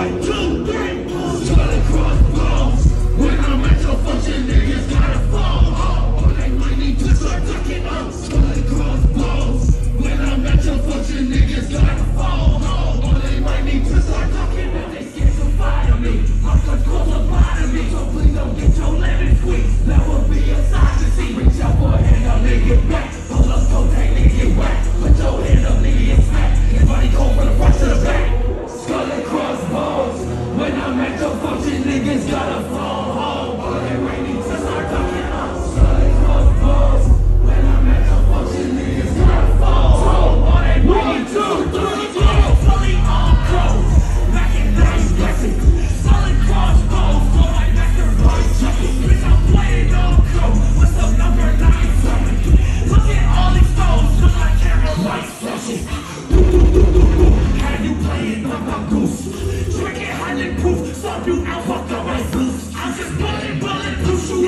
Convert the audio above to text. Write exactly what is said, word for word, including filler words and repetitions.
One, two, three. Skull and crossbones. When I'm at your function, niggas gotta fall home. Or they might need to start ducking up. Skull and crossbones. When I'm at your function, niggas gotta fall home. Or they might need to start ducking up. They scared to fire me. My guns close up behind me. So please don't get your lemon squeezed. That would be a sight to see. Reach out for a hand, now nigga back. Pull up, go take, nigga get whacked. Put your hand up, nigga get smacked. His body cold from the front to the back. Skull and crossbones. When I'm at your function, niggas gotta fall home. Or they might need to start ducking up. Skull and crossbones. When I'm at your function, niggas gotta fall home. Or they might need to start ducking up. Fully on crows. Back in nine blessings. Skull and crossbones. So I master right chuckles. Bitch, I'm playing on code. What's up, number nine seven? Look at all these stones. Look like camera lights flashing. Have you playing up a goose? Drinking hiding proof. Stop you out, fuck the right boots. I'm just bullet, bullet, blue shoe.